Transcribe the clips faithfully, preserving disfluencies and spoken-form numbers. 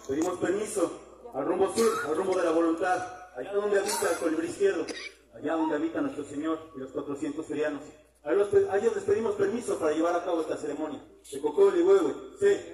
pedimos permiso al rumbo sur, al rumbo de la voluntad, allá donde habita el colibrí izquierdo, allá donde habita nuestro Señor y los cuatrocientos ferianos. A ellos, a ellos les pedimos permiso para llevar a cabo esta ceremonia. De Cocoli, huevo, sí.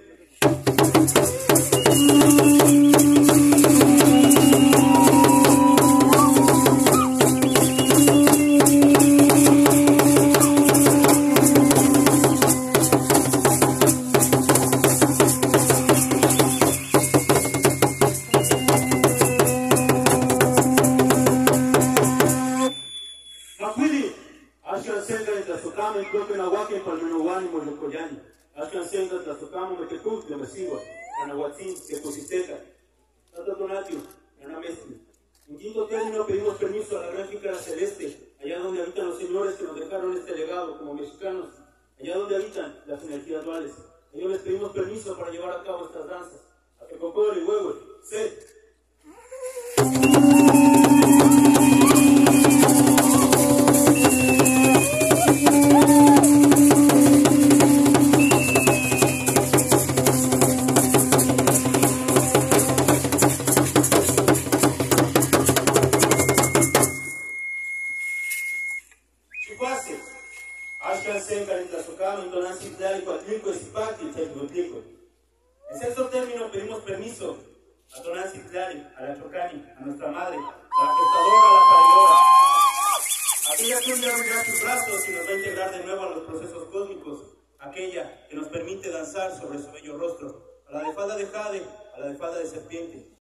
En quinto término, pedimos permiso a la gran Jícara Celeste, allá donde habitan los señores que nos dejaron este legado como mexicanos, allá donde habitan las energías duales. A ellos les pedimos permiso para llevar a cabo estas danzas. A Tecocoli, huevo, sí. En sexto término, pedimos permiso a Tonantzin Tlali, a la Chocani, a nuestra madre, a la gestadora, a la paridora, aquella que un día abrirá sus brazos y nos va a integrar de nuevo a los procesos cósmicos, aquella que nos permite danzar sobre su bello rostro, a la de falda de jade, a la de falda de serpiente,